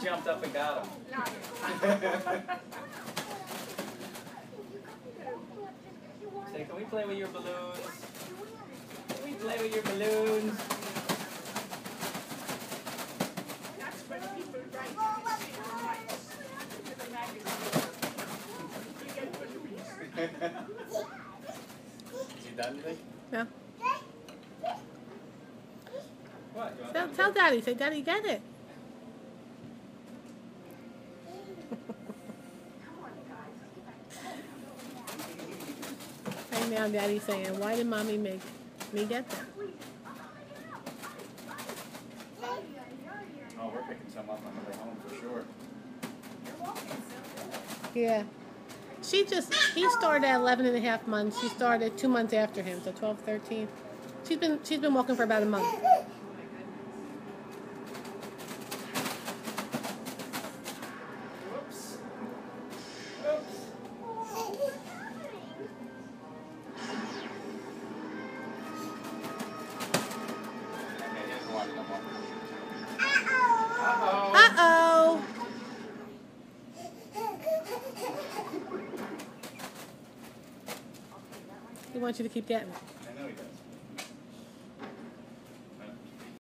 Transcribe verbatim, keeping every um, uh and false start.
jumped up and got him. Say, can we play with your balloons? Can we play with your balloons? That's when people write Is he done today? Yeah. What? You want Tell, to tell Daddy. Say, Daddy, get it. Right now, Daddy's saying, why did Mommy make me get that? Oh, we're picking some up on the way home for sure. Yeah. She just, he started at eleven and a half months. She started two months after him, so twelve, thirteen. She's been, she's been walking for about a month. Whoops. Whoops. Okay, he doesn't want it no more. Uh-oh. Uh-oh. He wants you to keep getting it.